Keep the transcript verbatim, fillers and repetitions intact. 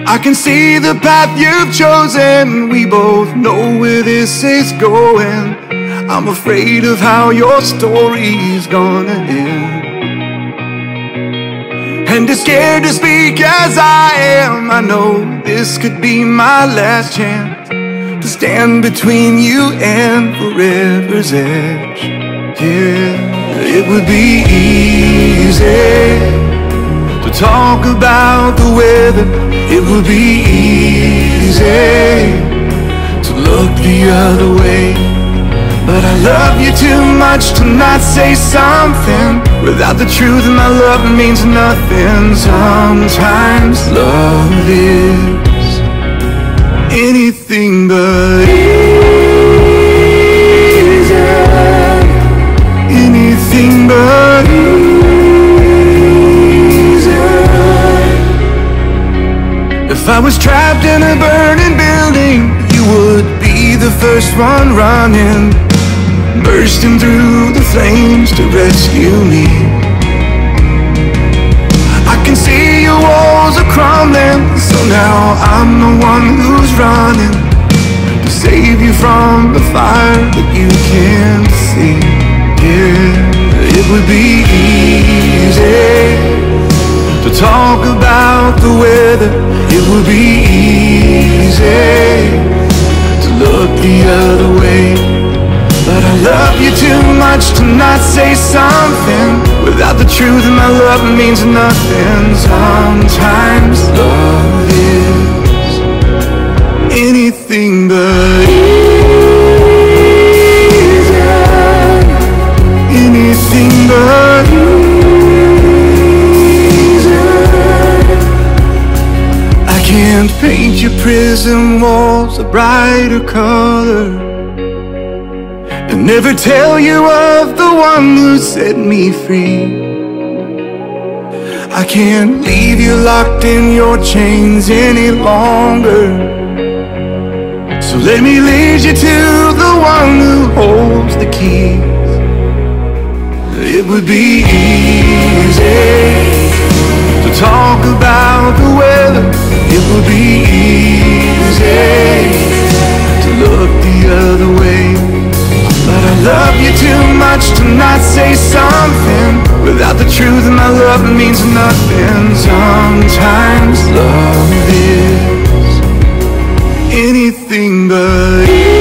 I can see the path you've chosen. We both know where this is going. I'm afraid of how your story's gonna end. And as scared to speak as I am, I know this could be my last chance to stand between you and forever's edge. Yeah, it would be easy to talk about the weather. It would be easy to look the other way, but I love you too much to not say something. Without the truth, my love means nothing. Sometimes love is anything but easy. Anything but easy. If I was trapped in a burning building, you would be the first one running, bursting through the flames to rescue me. I can see your walls are crumbling, so now I'm the one who's running to save you from the fire that you can't see. Yeah, it would be easy to talk about the weather. It would be easy to look the other way, but I love you too much to not say something. Without the truth, my love means nothing. Sometimes love is anything but easy. Anything but easy. I can't paint your prison walls a brighter color, and never tell you of the one who set me free. I can't leave you locked in your chains any longer, so let me lead you to the one who holds the keys. It would be easy to talk about the weather. It would be easy to look the other way, but I love you too much to not say something. Without the truth, my love means nothing. Sometimes love is anything but